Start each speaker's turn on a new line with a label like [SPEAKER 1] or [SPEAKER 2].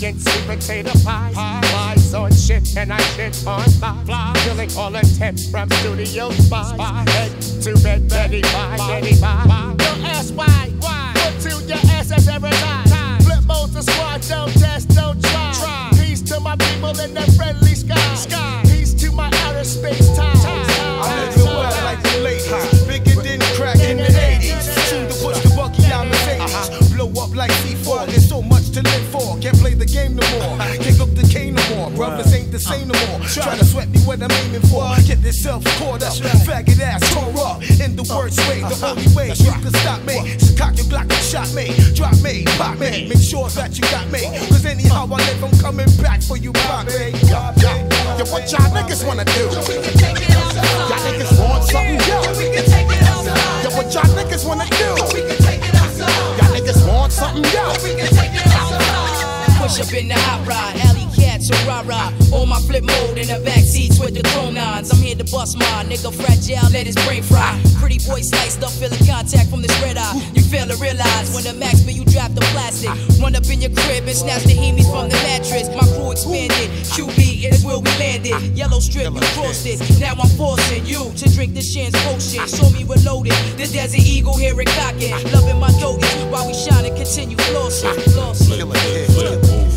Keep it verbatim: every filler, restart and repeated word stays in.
[SPEAKER 1] eating sweet potato pie. Flies on shit and I shit on fly. Killing all intent from studio spies. Head to bed, Betty bye, Betty bye. Don't ask why, why? Put to your ass as every time. Flip modes the squad, don't test, don't try. Peace to my people in the friendly sky. Peace to my outer space time.
[SPEAKER 2] I live it well like the ladies. Bigger than crack in the eighties. Soon to push the bucky down the Mercedes. Blow up like C four, there's so much to live for. Can't play the game no more. Can't up the cane no more. Brothers ain't the same no more. Try to sweat me what I'm aiming for. Get yourself caught up. Faggot ass tore up. In the worst way, the only way you can stop me. So cock your block and shot me. Drop me, pop me. Make sure that you got me. Cause anyhow I live, I'm coming back for you, pop me.
[SPEAKER 1] Yo, what y'all niggas wanna do? Y'all niggas want something, yo. Yo, what y'all niggas wanna do? Y'all niggas want something, yo.
[SPEAKER 3] Push up in the hot rod, alley cats or rah-rah. On my flip mode in the back seats with the chrome nines. I'm here to bust my nigga fragile, let his brain fry. Pretty boy sliced up, feeling contact from this red eye. You fail to realize when the max but you drop the plastic. Run up in your crib and snatch the hemis from the mattress. My crew expanded, Q B is where we landed. Yellow strip, you crossed it. Now I'm forcing you to drink the Shan's potion. Saw me reloaded, the Desert Eagle here and cocking. Loving my doties while we shine and continue flossing. Flossing.